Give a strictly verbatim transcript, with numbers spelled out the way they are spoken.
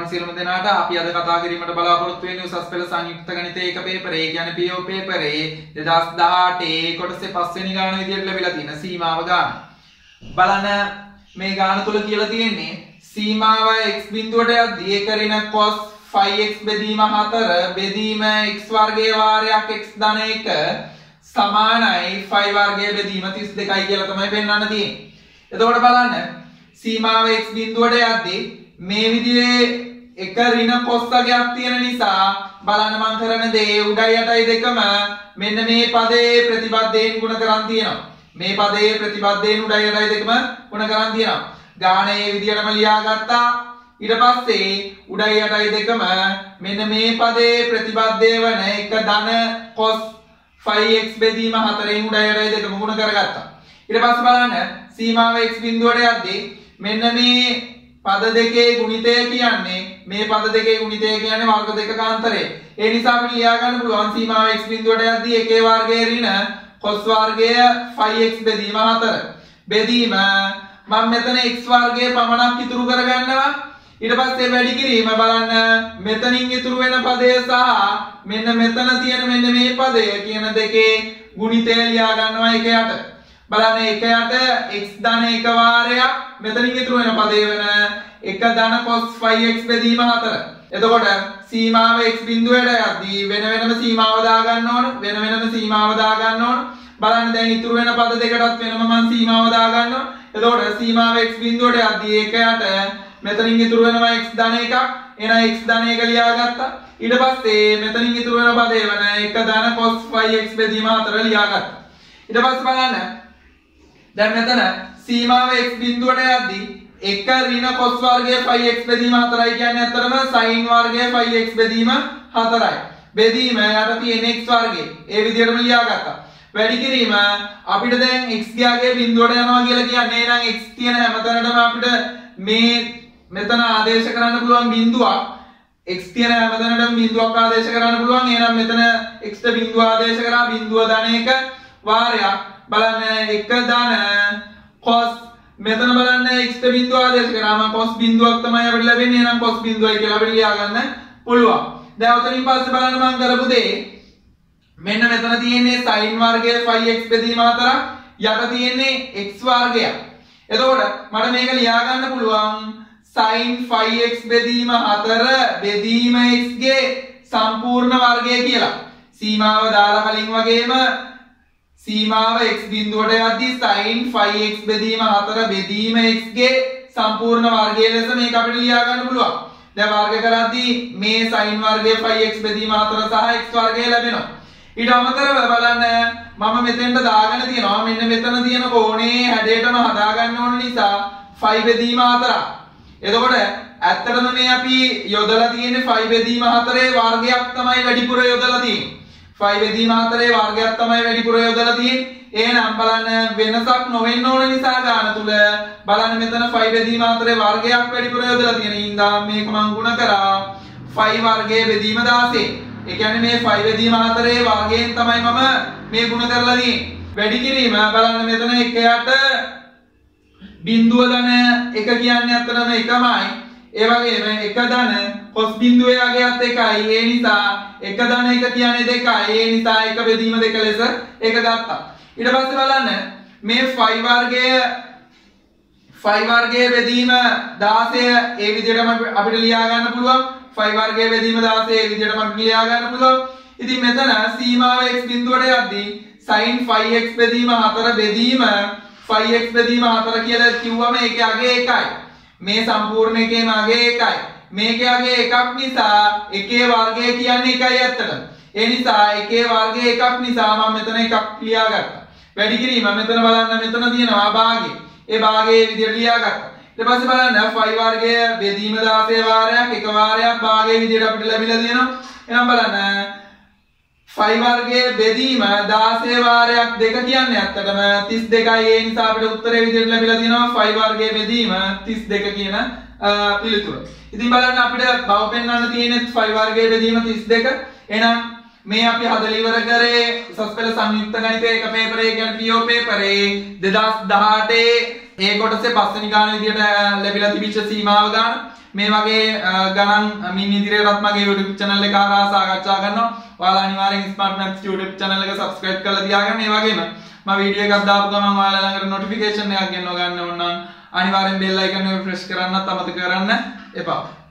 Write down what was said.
සියලුම දෙනාට අපි අද කතා කිරීමට බලාපොරොත්තු වෙන්නේ උසස් පෙළ සංයුක්ත ගණිතයේ එක පේපරේ කියන්නේ P O පේපරේ දෙදාස් දහඅටේ කොටසේ පස්වෙනි ගාන විදියට ලැබිලා තියෙන සීමාව ගාන. බලන්න මේ ගාන තුල කියලා තියෙන්නේ සීමාව x බිඳුවට යද්දී ඒක ඍණ cos five x බෙදීම හතර බෙදීම x වර්ගයේ වාරයක් x ධන එක සමානයි five වර්ගයේ බෙදීම තිස් දෙකයි කියලා තමයි පෙන්වන්න තියෙන්නේ. එතකොට බලන්න සීමාව x බිඳුවට යද්දී මේ විදිහේ එක ඍණ cos වර්ගයක් තියෙන නිසා බලන්න මම කරන දේ උඩයි යටයි දෙකම මෙන්න මේ පදේ ප්‍රතිපදයෙන් ගුණ කරන් තියෙනවා. මේ පදේ ප්‍රතිපදයෙන් උඩයි යටයි දෙකම ගුණ කරන් තියෙනවා. ගාන මේ විදිහටම ලියාගත්තා. ඊට පස්සේ උඩයි යටයි දෙකම මෙන්න මේ පදේ ප්‍රතිපදය වන එක ධන cos five x බෙදීම හතරෙන් උඩයි යටයි දෙකම ගුණ කරගත්තා. ඊට පස්සේ බලන්න සීමාව x බිඳුවට යද්දී මෙන්න මේ පද දෙකේ ගුණිතය කියන්නේ මේ පද දෙකේ ගුණිතය කියන්නේ වර්ග දෙකක අන්තරය. ඒ නිසා අපිට ලියා ගන්න පුළුවන් සීමාව x බිඳුවට යද්දී එකේ වර්ගයේ ඍණ cos වර්ගය five x බෙදීම හතර බෙදීම මම මෙතන x වර්ගයේ පමණක් ඉතුරු කරගන්නවා. ඊට පස්සේ වැඩි කිරීම බලන්න මෙතනින් ඉතුරු වෙන පදය සහ මෙන්න මෙතන තියෙන මෙන්න මේ පදය කියන දෙකේ ගුණිතය ලියා ගන්නවා එක යට. බලන්න එක යට x ධන එක වාරයක් මෙතනින් ඉතුරු වෙන පදේ වෙන එක ධන cos five x බෙදීම හතර. එතකොට සීමාව x බිඳුවට යද්දී වෙන වෙනම සීමාව දා ගන්න ඕන වෙන වෙනම සීමාව දා ගන්න ඕන. බලන්න දැන් ඉතුරු වෙන පද දෙකටත් වෙනම මම සීමාව දා ගන්නවා. එතකොට සීමාව x බිඳුවට යද්දී එක යට මෙතනින් ඉතුරු වෙනවා x ධන එකක්. එහෙනම් x ධන එක ලියාගත්තා. ඊට පස්සේ මෙතනින් ඉතුරු වෙන පදේ වෙන එක ධන cos five x බෙදීම හතර ලියාගත්තා. ඊට පස්සේ බලන්න දැන් මෙතන සීමාව x බිඳුවට යද්දී එක ඍණ cos වර්ගයේ five x බෙදීම හතරයි කියන්නේ අතරම sin වර්ගයේ five x බෙදීම හතරයි. බෙදීම යට තියෙන x වර්ගයේ ඒ විදිහටම ලියාගත්තා. වැඩි කිරීම අපිට දැන් x ගාගේ බිඳුවට යනවා කියලා කියන්නේ එහෙනම් x තියෙන හැමතැනටම අපිට මේ මෙතන ආදේශ කරන්න පුළුවන් බිඳුවක් x තියෙන හැමතැනටම බිඳුවක් ආදේශ කරන්න පුළුවන්. එහෙනම් මෙතන x ට බිඳුව ආදේශ කරා බිඳුව ධන එක වාරයක්. බලන්න එක ධන cos මෙතන බලන්න x ට බිඳුව ආදේශ කරාම cos බිඳුවක් තමයි අපිට ලැබෙන්නේ. එහෙනම් cos බිඳුවයි කියලා අපිට ලියා ගන්න පුළුවන්. දැන් උතනින් පස්සේ බලන්න මම කරපු දේ මෙන්න මෙතන තියෙන්නේ sin වර්ගයේ five x බෙදීම හතරක් යට තියෙන්නේ x වර්ගයක්. එතකොට මට මේක ලියා ගන්න පුළුවන් sin five x බෙදීම හතර බෙදීම x ගේ සම්පූර්ණ වර්ගය කියලා. සීමාව දාලා කලින් වගේම සීමාව x බිඳුවට යද්දී sin five x බෙදීම හතර බෙදීම x ගේ සම්පූර්ණ වර්ගය ලෙස මේක අපිට ලියා ගන්න පුළුවන්. දැන් වර්ග කරද්දී මේ sin වර්ගයේ five x බෙදීම හතර සහ x වර්ගය ලැබෙනවා. ඊට අමතරව බලන්න මම මෙතෙන්ට දාගෙන තියෙනවා මෙන්න මෙතන තියෙන කෝණේ හැඩයටම හදා ගන්න ඕන නිසා five බෙදීම හතරක්. එතකොට ඇත්තටම මේ අපි යොදලා තියෙන්නේ five බෙදීම හතරේ වර්ගයක් තමයි වැඩිපුර යොදලා තියෙන්නේ. five බෙදීම හතරේ වර්ගයක් තමයි වැඩිපුර යොදලා තියෙන්නේ. එහෙනම් බලන්න වෙනසක් නොවෙන්න ඕන නිසා ගාන තුල බලන්න මෙතන five බෙදීම හතරේ වර්ගයක් වැඩිපුර යොදලා තියෙන හින්දා මේක මම ගුණ කරා five වර්ගයේ බෙදීම දාසයෙන්. ඒ කියන්නේ මේ five බෙදීම හතරේ වර්ගයෙන් තමයි මම මේ ගුණ කරලා තියෙන්නේ. වැඩි කිරීම බලන්න මෙතන එක යට බිඳුව ධන එක කියන්නේ අතරම එකමයි. ඒ වගේම එක ධන cos බිඳුව යගේත් එකයි. ඒ නිසා එක ධන එක කියන්නේ දෙකයි. ඒ නිසා එක බෙදීම දෙක ලෙස එක ගත්තා. ඊට පස්සේ බලන්න මේ five වර්ගයේ five වර්ගයේ බෙදීම දාසය ඒ විදිහටම අපිට ලියා ගන්න පුළුවන්. five වර්ගයේ බෙදීම දාසය ඒ විදිහටම අපිට ලියා ගන්න පුළුවන්. ඉතින් මෙතන සීමාව x බිඳුවට යද්දී sin five x බෙදීම හතර බෙදීම five x බෙදීම හතර කියලා කිව්වම ඒකේ අගේ එකයි. මේ සම්පූර්ණ එකේම අගේ එකයි. මේකේ අගේ එකක් නිසා එකේ වර්ගය කියන්නේ එකයි ඇත්තටම. ඒ නිසා එකේ වර්ගය එකක් නිසා මම මෙතන එකක් ලියාගත්තා. වැඩි කිරීම මෙතන බලන්න මෙතන තියෙනවා භාගය. ඒ භාගයේ විදිහට ලියාගත්තා. ඊට පස්සේ බලන්න five වර්ගය බෙදීම දාසය වාරයක් එක වාරයක් භාගයේ විදිහට අපිට ලැබිලා තියෙනවා. එහෙනම් බලන්න five වර්ගයේ බෙදීම දාසය වාරයක් දෙක කියන්නේ ඇත්තටම තිස් දෙකයි. ඒ නිසා අපිට උත්තරේ විදිහට ලැබිලා තියෙනවා five වර්ගයේ බෙදීම තිස් දෙක කියන පිළිතුර. ඉතින් බලන්න අපිට බව පෙන්වන්න තියෙන්නේ five වර්ගයේ බෙදීම තිස් දෙක. එහෙනම් මේ අපි හදලා ඉවර කරේ උසස් පෙළ සංයුක්ත ගණිතයේ එක පේපරේ කියන්නේ P O පේපරේ දෙදාස් දහඅටේ ඒ කොටසේ පස්වෙනි ගාන විදියට ලැබිලා තිබිච්ච සීමාව ගාන මේ වගේ ගණන් මින් ඉදිරියටත් මගේ YouTube channel එක හරහා සාකච්ඡා කරනවා. ඔයාලා අනිවාර්යෙන් Smart Maths YouTube channel එක subscribe කරලා තියාගන්න. ඒ වගේම මම වීඩියෝ එකක් දාපු ගමන් ඔයාලා ළඟට notification එකක් ගෙනව ගන්න ඕන නම් අනිවාර්යෙන් bell icon එක press කරන්නත් අමතක කරන්න එපා.